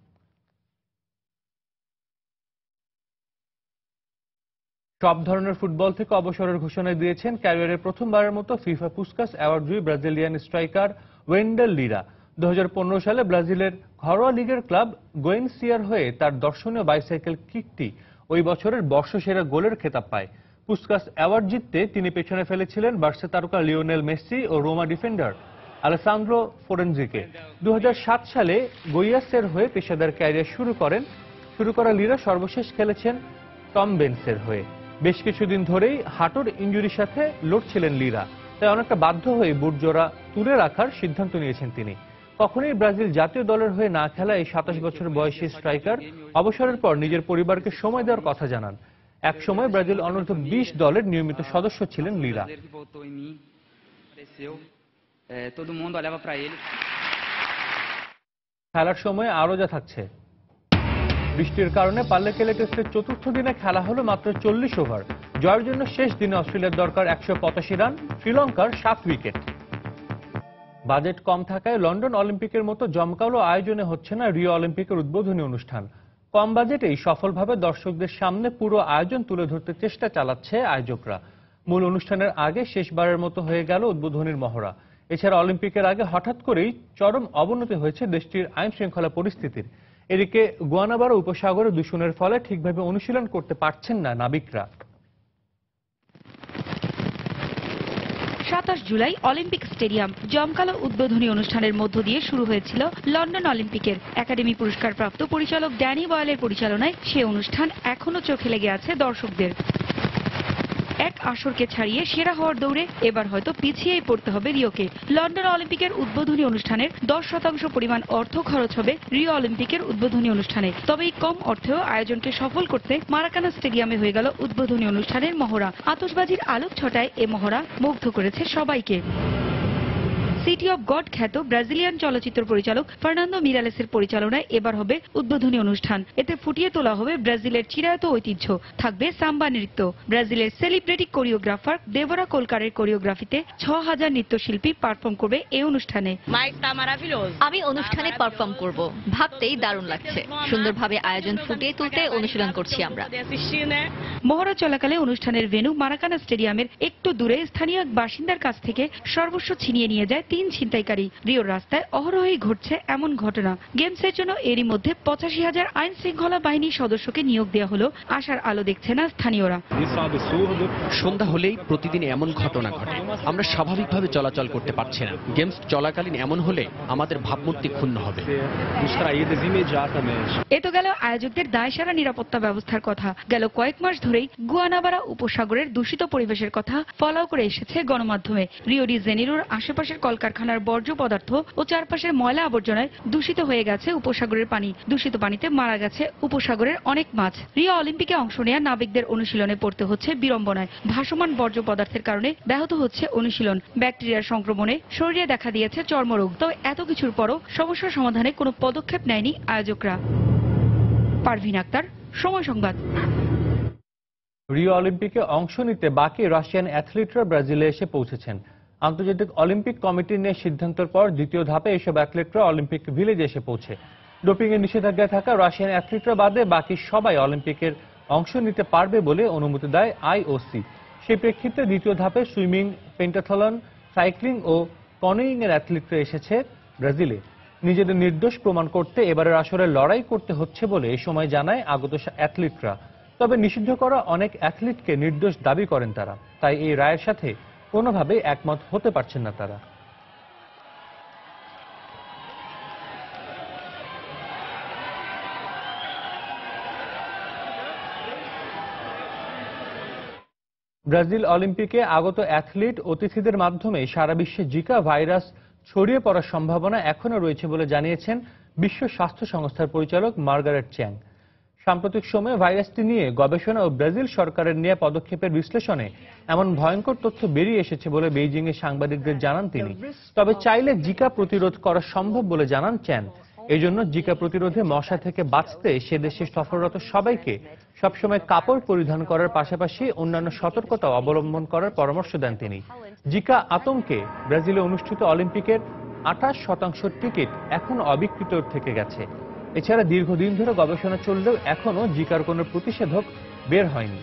সব ধরনের ফুটবল থেকে অবসরের ঘোষণা দিয়েছেন ক্যারিয়ারের প্রথমবারের মতো ফিফা পুস্কাস অ্যাওয়ার্ডজয়ী ব্রাজিলিয়ান স্ট্রাইকার ওয়েন্ডেল লিরা। 2015 সালে ব্রাজিলের ঘরোয়া লিগের ক্লাব গোয়েনসিয়ার হয়ে তার দর্শনীয় বাইসাইকেল কিকটি ওই বছরের বর্ষসেরা গোলের খেতাব পায়। পুস্কাস অ্যাওয়ার্ড জিততে তিনি পেছনে ফেলেছিলেন বার্সা তারকা লিওনেল মেসি ও রোমা ডিফেন্ডার আলেসান্দ্রো ফোরেনজিকে। 2007 সালে গোইয়াসের হয়ে পেশাদার ক্যারিয়ার শুরু করা লিরা সর্বশেষ খেলেছেন টম বেন্সের হয়ে। বেশ কিছুদিন ধরেই হাঁটুর ইনজুরির সাথে লড়ছিলেন লিরা, তাই অনেকটা বাধ্য হয়ে বুট জোড়া তুলে রাখার সিদ্ধান্ত নিয়েছেন তিনি। কখনোই ব্রাজিল জাতীয় দলের হয়ে না খেলা এই 27 বছর বয়সী স্ট্রাইকার অবসরের পর নিজের পরিবারকে সময় দেওয়ার কথা জানান। এক সময় ব্রাজিল অনূর্ধ্ব 20 দলের নিয়মিত সদস্য ছিলেন লিরা। খেলার সময় আরও যা থাকছে। বৃষ্টির কারণে পাল্লেকেলে টেস্টের চতুর্থ দিনে খেলা হলো মাত্র 40 ওভার। জয়ের জন্য শেষ দিনে অস্ট্রেলিয়ার দরকার 185 রান, শ্রীলঙ্কার 7 উইকেট। বাজেট কম থাকায় লন্ডন অলিম্পিকের মতো জমকালো আয়োজনে হচ্ছে না রিও অলিম্পিকের উদ্বোধনী অনুষ্ঠান। কম বাজেটেই সফলভাবে দর্শকদের সামনে পুরো আয়োজন তুলে ধরতে চেষ্টা চালাচ্ছে আয়োজকরা। মূল অনুষ্ঠানের আগে শেষবারের মতো হয়ে গেল উদ্বোধনীর মহড়া। এছাড়া অলিম্পিকের আগে হঠাৎ করেই চরম অবনতি হয়েছে দেশটির আইন শৃঙ্খলা পরিস্থিতির। এদিকে গুয়ানাবারা উপসাগরে দূষণের ফলে ঠিকভাবে অনুশীলন করতে পারছেন না নাবিকরা। 27 জুলাই অলিম্পিক স্টেডিয়াম জমকালো উদ্বোধনী অনুষ্ঠানের মধ্য দিয়ে শুরু হয়েছিল লন্ডন অলিম্পিকের। একাডেমি পুরস্কার প্রাপ্ত পরিচালক ড্যানি বয়েলের পরিচালনায় সে অনুষ্ঠান এখনো চোখে লেগে আছে দর্শকদের। এক আসরকে ছাড়িয়ে সেরা হওয়ার দৌড়ে এবার হয়তো পিছিয়েই পড়তে হবে রিওকে। লন্ডন অলিম্পিকের উদ্বোধনী অনুষ্ঠানের 10% পরিমাণ অর্থ খরচ হবে রিও অলিম্পিকের উদ্বোধনী অনুষ্ঠানে। তবে এই কম অর্থেও আয়োজনকে সফল করতে মারাকানা স্টেডিয়ামে হয়ে গেল উদ্বোধনী অনুষ্ঠানের মহড়া। আতশবাজির আলোক ছটায় এ মহড়া মুগ্ধ করেছে সবাইকে। সিটি অব গড খ্যাত ব্রাজিলিয়ান চলচ্চিত্র পরিচালক ফার্নান্দো মিরালেসের পরিচালনায় এবার হবে উদ্বোধনী অনুষ্ঠান। এতে ফুটিয়ে তোলা হবে ব্রাজিলের চিরায়ত ঐতিহ্য, থাকবে সাম্বা নৃত্য। ব্রাজিলের সেলিব্রিটি কোরিওগ্রাফার দেবোরা কোলকারের কোরিওগ্রাফিতে 6000 নৃত্যশিল্পী পারফর্ম করবে এই অনুষ্ঠানে। আমি অনুষ্ঠানে পারফর্ম করব, ভাবতেই দারুণ লাগছে। সুন্দরভাবে আয়োজন ফুটিয়ে তুলতে অনুশীলন করছি আমরা। মহড়া চলাকালে অনুষ্ঠানের ভেন্যু মারাকানা স্টেডিয়ামের একটু দূরে স্থানীয় এক বাসিন্দার কাছ থেকে সর্বস্ব ছিনিয়ে নিয়ে যায় 3 ছিনতাইকারী। রিওর রাস্তায় অহরহই ঘটছে এমন ঘটনা। গেমসের জন্য এরই মধ্যে 85,000 আইন শৃঙ্খলা বাহিনীর সদস্যকে নিয়োগ দেওয়া হলো। আশার আলো দেখছে না স্থানীয়রা। সন্ধ্যা হলেই প্রতিদিন এমন ঘটনা ঘটে, আমরা স্বাভাবিকভাবে চলাচল করতে পারছি না। গেমস চলাকালীন এমন হলে আমাদের ভাবমূর্তি ক্ষুণ্ণ হবে। এ তো গেল আয়োজকদের দায়সারা নিরাপত্তা ব্যবস্থার কথা। গেল কয়েক মাস ধরেই গুয়ানাবারা উপসাগরের দূষিত পরিবেশের কথা ফলাও করে এসেছে গণমাধ্যমে। রিও ডি জেনিরোর আশেপাশের কলকারখানার বর্জ্য পদার্থ ও চারপাশের ময়লা আবর্জনায় দূষিত হয়ে গেছে উপসাগরের পানি। দূষিত পানিতে মারা গেছে উপসাগরের অনেক মাছ। রিও অলিম্পিকে অংশ নেয়া নাবিকদের অনুশীলনে পড়তে হচ্ছে বিড়ম্বনায়। ভাসমান বর্জ্য পদার্থের কারণে ব্যাহত হচ্ছে অনুশীলন। ব্যাকটেরিয়ার সংক্রমণে শরীরে দেখা দিয়েছে চর্মরোগ। তবে এত কিছুর পরও সমস্যা সমাধানে কোনো পদক্ষেপ নেয়নি আয়োজকরা। পারভিন আক্তার, সময় সংবাদ। রিও অলিম্পিকে অংশ নিতে বাকি রাশিয়ান অ্যাথলিটরা ব্রাজিলে এসে পৌঁছেছেন। আন্তর্জাতিক অলিম্পিক কমিটির নিয়ে সিদ্ধান্তের পর দ্বিতীয় ধাপে এসব অ্যাথলেটরা অলিম্পিক ভিলেজে এসে পৌঁছে। ডোপিংয়ের নিষেধাজ্ঞায় থাকা রাশিয়ান অ্যাথলিটরা বাদে বাকি সবাই অলিম্পিকের অংশ নিতে পারবে বলে অনুমতি দেয় আইওসি। সেই প্রেক্ষিতে দ্বিতীয় ধাপে সুইমিং, পেন্টাথলন, সাইক্লিং ও কনোয়িং এর অ্যাথলিটরা এসেছে ব্রাজিলে। নিজেদের নির্দোষ প্রমাণ করতে এবারের আসরে লড়াই করতে হচ্ছে বলে এই সময় জানায় আগত অ্যাথলিটরা। তবে নিষিদ্ধ করা অনেক অ্যাথলিটকে নির্দোষ দাবি করেন তারা, তাই এই রায়ের সাথে কোনোভাবে একমত হতে পারছেন না তারা। ব্রাজিল অলিম্পিকে আগত অ্যাথলিট অতিথিদের মাধ্যমে সারা বিশ্বে জিকা ভাইরাস ছড়িয়ে পড়ার সম্ভাবনা এখনো রয়েছে বলে জানিয়েছেন বিশ্ব স্বাস্থ্য সংস্থার পরিচালক মার্গারেট চ্যাং। সাম্প্রতিক সময়ে ভাইরাসটি নিয়ে গবেষণা ও ব্রাজিল সরকারের নেওয়া পদক্ষেপের বিশ্লেষণে এমন ভয়ঙ্কর তথ্য বেরিয়ে এসেছে বলে বেইজিংয়ে সাংবাদিকদের জানান তিনি। তবে চাইলে জিকা প্রতিরোধ করা সম্ভব বলে জানান চ্যান। এজন্য জিকা প্রতিরোধে মশা থেকে বাঁচতে সে দেশে সফররত সবাইকে সবসময় কাপড় পরিধান করার পাশাপাশি অন্যান্য সতর্কতা অবলম্বন করার পরামর্শ দেন তিনি। জিকা আতঙ্কে ব্রাজিলে অনুষ্ঠিত অলিম্পিকের 28% টিকিট এখনো অবিকৃত থেকে গেছে। এছাড়া দীর্ঘদিন ধরে গবেষণা চললেও এখনো জিকার কোনো প্রতিষেধক বের হয়নি।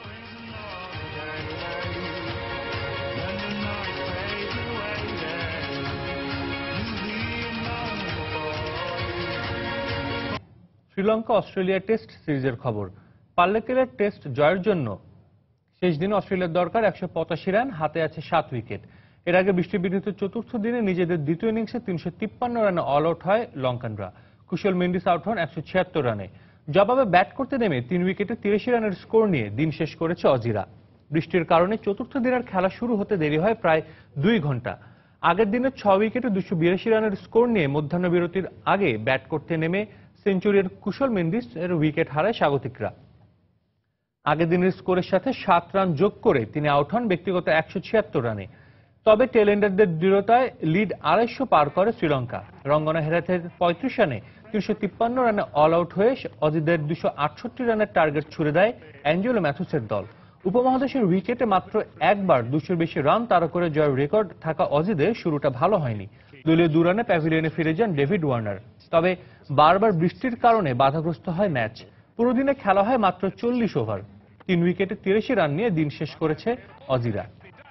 শ্রীলঙ্কা অস্ট্রেলিয়া টেস্ট সিরিজের খবর। পাল্লেকেলের টেস্ট জয়ের জন্য শেষ দিনে অস্ট্রেলিয়ার দরকার 185 রান, হাতে আছে 7 উইকেট। এর আগে বৃষ্টিবিঘ্নিত চতুর্থ দিনে নিজেদের দ্বিতীয় ইনিংসে 353 রানে অল আউট হয় লঙ্কানরা। কুশল মেন্ডিস আউট হন 176 রানে। জবাবে ব্যাট করতে নেমে 3 উইকেটে 83 রানের স্কোর নিয়ে দিন শেষ করেছে অজিরা। বৃষ্টির কারণে চতুর্থ দিনের খেলা শুরু হতে দেরি হয় প্রায় 2 ঘন্টা। আগের দিনে 6 উইকেটে 282 রানের স্কোর নিয়ে মধ্যাহ্ন বিরতির আগে ব্যাট করতে নেমে সেঞ্চুরির কুশল মেন্ডিস এর উইকেট হারায় স্বাগতিকরা। আগের দিনের স্কোরের সাথে 7 রান যোগ করে তিনি আউট হন ব্যক্তিগত 176 রানে। তবে টেলেন্ডারদের দৃঢ়তায় লিড 250 পার করে শ্রীলঙ্কা। রঙ্গনা হেরাথের 35 রানে 353 রানে অল আউট হয়ে অজিদের 268 রানের টার্গেট ছুড়ে দেয় অ্যাঞ্জেলো ম্যাথুসের দল। উপমহাদেশের উইকেটে মাত্র একবার 200-র বেশি রান তাড়া করে জয়ের রেকর্ড থাকা অজিদের শুরুটা ভালো হয়নি। দলীয় 2 রানে প্যাভিলিয়নে ফিরে যান ডেভিড ওয়ার্নার। তবে বারবার বৃষ্টির কারণে বাধাগ্রস্ত হয় ম্যাচ। পুরো দিনে খেলা হয় মাত্র 40 ওভার। 3 উইকেটে 83 রান নিয়ে দিন শেষ করেছে অজিরা।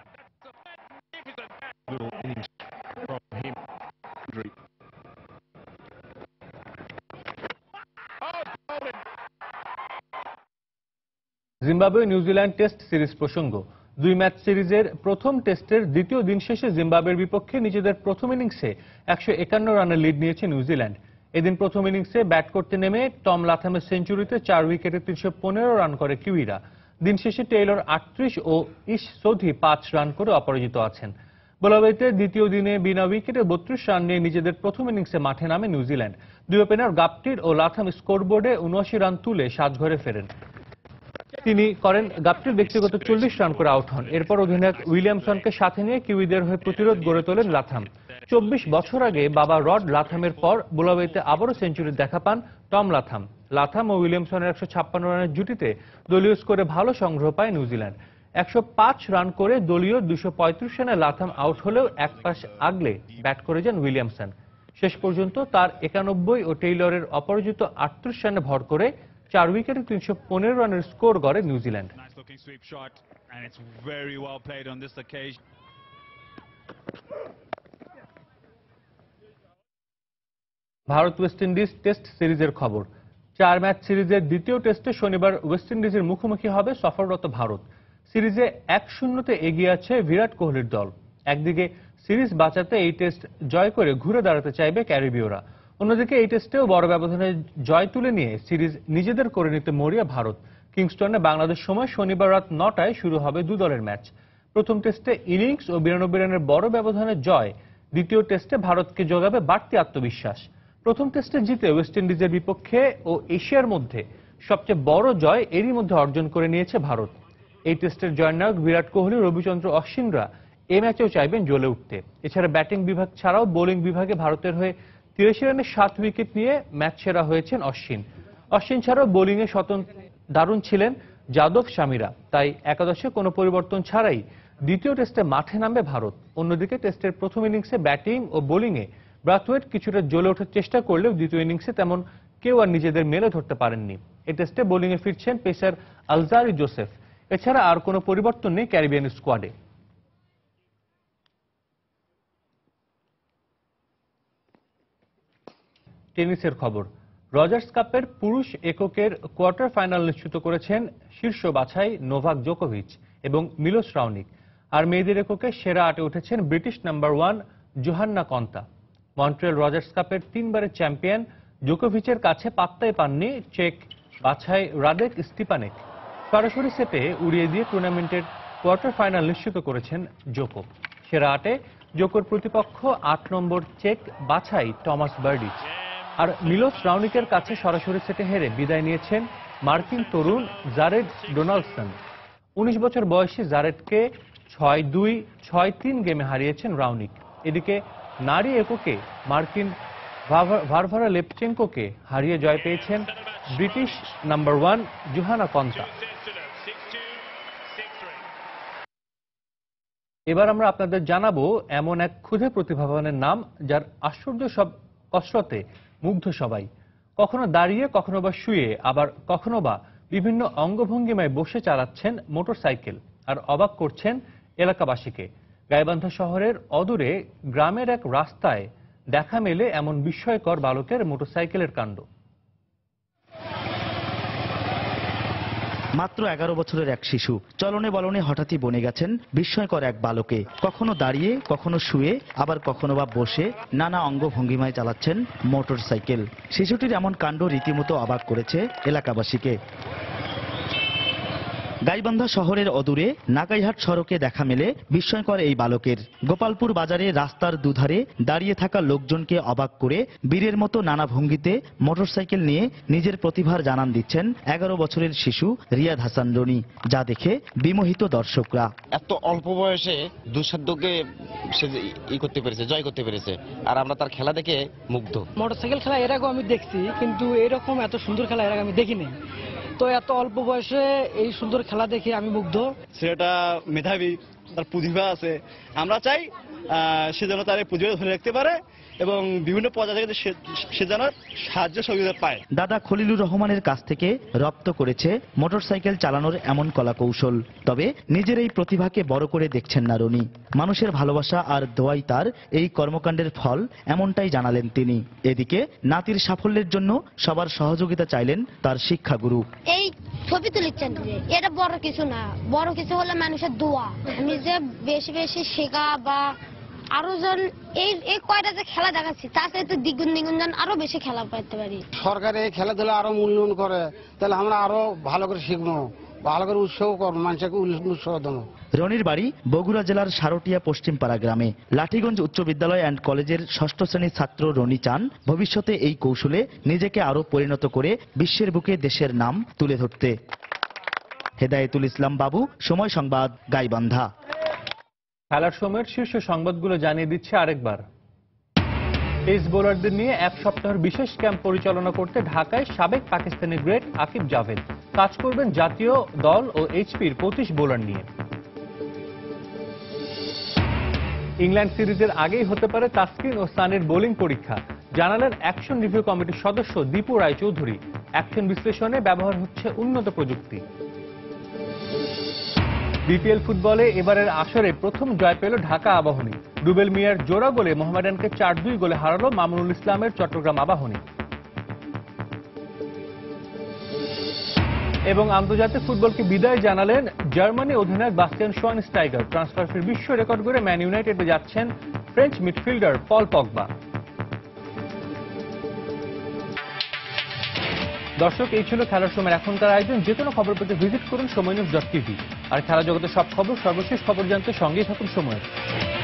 জিম্বাবুয়ে নিউজিল্যান্ড টেস্ট সিরিজ প্রসঙ্গ। 2 ম্যাচ সিরিজের প্রথম টেস্টের দ্বিতীয় দিন শেষে জিম্বাবুয়ের বিপক্ষে নিজেদের প্রথম ইনিংসে 151 রানের লিড নিয়েছে নিউজিল্যান্ড। এদিন প্রথম ইনিংসে ব্যাট করতে নেমে টম লাথামের সেঞ্চুরিতে 4 উইকেটে 315 রান করে কিউইরা। দিন শেষে টেইলর 38 ও ইশ সৌধি 5 রান করে অপরাজিত আছেন। বোলাওয়েতে দ্বিতীয় দিনে বিনা উইকেটে 32 রান নিয়ে নিজেদের প্রথম ইনিংসে মাঠে নামে নিউজিল্যান্ড। 2 ওপেনার গাপটির ও লাথাম স্কোরবোর্ডে 79 রান তুলে সাজঘরে ফেরেন। তিনি করেন গাপটির ব্যক্তিগত 40 রান করে আউট হন। এরপর অধিনায়ক উইলিয়ামসনকে সাথে নিয়ে কিউইদের হয়ে প্রতিরোধ গড়ে তোলেন লাথাম। 24 বছর আগে বাবা রড লাথামের পর বোলাওয়েতে আবারও সেঞ্চুরি দেখা পান টম লাথাম। লাথাম ও উইলিয়ামসনের 156 রানের জুটিতে দলীয় স্কোরে ভালো সংগ্রহ পায় নিউজিল্যান্ড। 105 রান করে দলীয় 235 রানে লাথাম আউট হলেও এক পাশ আগলে ব্যাট করে যান উইলিয়ামসন। শেষ পর্যন্ত তার 91 ও টেইলরের অপরাজিত 38 রানে ভর করে 4 উইকেটে 315 রানের স্কোর গড়ে New Zealand. Bharat West Indies test সিরিজের খবর। 4 ম্যাচ সিরিজের দ্বিতীয় টেস্টে শনিবার ওয়েস্ট ইন্ডিজের মুখোমুখি হবে সফররত ভারত। সিরিজে 1-0 এগিয়ে আছে বিরাট কোহলির দল। একদিকে সিরিজ বাঁচাতে এই টেস্ট জয় করে ঘুরে দাঁড়াতে চাইবে ক্যারিবীয়রা, অন্যদিকে এই টেস্টেও বড় ব্যবধানে জয় তুলে নিয়ে সিরিজ নিজেদের করে নিতে মরিয়া ভারত। কিংস্টনে বাংলাদেশ সময় শনিবার রাত 9টায় শুরু হবে 2 দলের ম্যাচ। প্রথম টেস্টে ইনিংস ও 92 রানের বড় ব্যবধানে জয় দ্বিতীয় টেস্টে ভারতকে যোগাবে বাড়তি আত্মবিশ্বাস। প্রথম টেস্টে জিতে ওয়েস্ট ইন্ডিজের বিপক্ষে ও এশিয়ার মধ্যে সবচেয়ে বড় জয় এরই মধ্যে অর্জন করে নিয়েছে ভারত। এই টেস্টের জয়নায়ক বিরাট কোহলি, রবিচন্দ্র অশ্বিনরা এই ম্যাচেও চাইবেন জ্বলে উঠতে। এছাড়া ব্যাটিং বিভাগ ছাড়াও বোলিং বিভাগে ভারতের হয়ে 83 রানে 7 উইকেট নিয়ে ম্যাচ সেরা হয়েছেন অশ্বিন। অশ্বিন ছাড়াও বোলিংয়ে দারুণ ছিলেন যাদব, শামিরা। তাই একাদশে কোনো পরিবর্তন ছাড়াই দ্বিতীয় টেস্টে মাঠে নামবে ভারত। অন্যদিকে টেস্টের প্রথম ইনিংসে ব্যাটিং ও বোলিংয়ে ব্রাথওয়েট কিছুটা জ্বলে ওঠার চেষ্টা করলেও দ্বিতীয় ইনিংসে তেমন কেউ আর নিজেদের মেলে ধরতে পারেননি। এই টেস্টে বোলিংয়ে ফিরছেন পেসার আলজারি জোসেফ। এছাড়া আর কোনো পরিবর্তন নেই ক্যারিবিয়ান স্কোয়াডে। টেনিসের খবর। রজার্স কাপের পুরুষ এককের কোয়ার্টার ফাইনাল নিশ্চিত করেছেন শীর্ষ বাছাই নোভাক জোকোভিচ এবং মিলোস রাওনিক। আর মেয়েদের এককে সেরা 8-এ উঠেছেন British number 1 Johanna Konta. Montreal Rogers কাপের 3বারের চ্যাম্পিয়ন জোকোভিচের কাছে পাত্তাই পাননি চেক বাছাই রাদেক স্টিপানেক। সরাসরি সেটে উড়িয়ে দিয়ে টুর্নামেন্টের কোয়ার্টার ফাইনাল নিশ্চিত করেছেন জোকো। সেরা 8-এ জোকোর প্রতিপক্ষ 8 নম্বর চেক বাছাই টমাস বার্ডিচ। আর মিলোস রাউনিকের কাছে সরাসরি সেটে হেরে বিদায় নিয়েছেন মার্কিন তরুণ জারেড ডোনাল্ডসন। 19 বছর বয়সী জারেডকে 6-2, 6-3 গেমে হারিয়েছেন রাউনিক। এদিকে নারী এককে মার্কিন ভারভারা লেপচেঙ্কোকে হারিয়ে জয় পেয়েছেন ব্রিটিশ নাম্বার 1 জোহানা কন্তা। এবার আমরা আপনাদের জানাবো এমন এক ক্ষুদে প্রতিভাবানের নাম যার আশ্চর্য সব কসরতে মুগ্ধ সবাই। কখনো দাঁড়িয়ে, কখনো বা শুয়ে, আবার কখনো বা বিভিন্ন অঙ্গভঙ্গিমায় বসে চালাচ্ছেন মোটরসাইকেল আর অবাক করছেন এলাকাবাসীকে। গাইবান্ধা শহরের অদূরে গ্রামের এক রাস্তায় দেখা মেলে এমন বিস্ময়কর বালকের মোটরসাইকেলের কাণ্ড। মাত্র 11 বছরের এক শিশু চলনে বলনে হঠাৎই বনে গেছেন বিস্ময়কর এক বালকে। কখনো দাঁড়িয়ে, কখনো শুয়ে, আবার কখনো বা বসে নানা অঙ্গভঙ্গিমায় চালাচ্ছেন মোটরসাইকেল। শিশুটির এমন কাণ্ড রীতিমতো অবাক করেছে এলাকাবাসীকে। গাইবান্ধা শহরের অদূরে নাকাইহাট সড়কে দেখা মেলে বিস্ময়কর এই বালকের। গোপালপুর বাজারে রাস্তার দুধারে দাঁড়িয়ে থাকা লোকজনকে অবাক করে বীরের মতো নানা ভঙ্গিতে মোটরসাইকেল নিয়ে নিজের প্রতিভার জানান দিচ্ছেন 11 বছরের শিশু রিয়াদ হাসান রনি, যা দেখে বিমোহিত দর্শকরা। এত অল্প বয়সে দুঃসাধ্যকে সে করতে পেরেছে, জয় করতে পেরেছে, আর আমরা তার খেলা দেখে মুগ্ধ। মোটরসাইকেল খেলা এর আগেও আমি দেখছি, কিন্তু এরকম এত সুন্দর খেলা এর আগে আমি দেখিনি। তো এত অল্প বয়সে এই সুন্দর খেলা দেখে আমি মুগ্ধ। ছেলেটা মেধাবী, তার প্রতিভা আছে। আমরা চাই সে যেন তার প্রতিভা ধরে রাখতে পারে এবং বিভিন্ন পর্যায়ে সে যেন সাহায্য সহযোগিতা পায়। দাদা খলিলুর রহমানের কাছ থেকে রপ্ত করেছে মোটরসাইকেল চালানোর এমন কলা কৌশল। তবে নিজের এই প্রতিভাকে বড় করে দেখছেন না রনি। মানুষের ভালোবাসা আর দোয়াই তার এই কর্মকাণ্ডের ফল, এমনটাই জানালেন তিনি। এদিকে নাতির সাফল্যের জন্য সবার সহযোগিতা চাইলেন তার শিক্ষাগুরু। এই ছবি তুলেছেন, এটা বড় কিছু না, বড় কিছু হলো মানুষের দোয়া। আমি যে বেশি বেশি শেখা বা আরো জন এই কয়টা যে খেলা দেখাচ্ছি তার সাথে দ্বিগুণ জন আরো বেশি খেলা পাইতে পারি। সরকার এই খেলাধুলা আরো মূল্যায়ন করে, তাহলে আমরা আরো ভালো করে শিখবো, ভালো করে উৎসাহ করবো, মানুষকে উৎসাহ দেবো। রনির বাড়ি বগুড়া জেলার সারটিয়া পশ্চিমপাড়া গ্রামে। লাঠিগঞ্জ উচ্চ বিদ্যালয় অ্যান্ড কলেজের 6ষ্ঠ শ্রেণীর ছাত্র রনি চান ভবিষ্যতে এই কৌশলে নিজেকে আরো পরিণত করে বিশ্বের বুকে দেশের নাম তুলে ধরতে। হেদায়েতুল ইসলাম বাবু, সময় সংবাদ, গাইবান্ধা। খেলার সময়ের শীর্ষ সংবাদগুলো জানিয়ে দিচ্ছে আরেকবার। পেস বোলারদের নিয়ে এক সপ্তাহের বিশেষ ক্যাম্প পরিচালনা করতে ঢাকায় সাবেক পাকিস্তানি গ্রেট আকিব জাভেদ কাজ করবেন জাতীয় দল ও এইচপির 25 বোলার নিয়ে। ইংল্যান্ড সিরিজের আগেই হতে পারে তাসকিন ও সানের বোলিং পরীক্ষা, জানালেন অ্যাকশন রিভিউ কমিটির সদস্য দীপু রায়চৌধুরী। অ্যাকশন বিশ্লেষণে ব্যবহার হচ্ছে উন্নত প্রযুক্তি। বিপিএল ফুটবলে এবারের আসরে প্রথম জয় পেল ঢাকা আবাহনী। রুবেল মিয়ার জোড়া গোলে মোহামেডানকে 4-2 গোলে হারালো মামুনুল ইসলামের চট্টগ্রাম আবাহনী। এবং আন্তর্জাতিক ফুটবলকে বিদায় জানালেন জার্মানি অধিনায়ক বাস্টিয়ান শোয়ানস্টাইগার। ট্রান্সফার ফির বিশ্ব রেকর্ড করে ম্যান ইউনাইটেডে যাচ্ছেন ফ্রেঞ্চ মিডফিল্ডার পল পগবা। দর্শক, এই ছিল খেলার সময়ের এখনকার আয়োজন। যে কোনো খবর পেতে ভিজিট করুন সময়নিউজ.tv। আর খেলা জগতের সব খবর, সর্বশেষ খবর জানতে সঙ্গেই থাকুন সময়।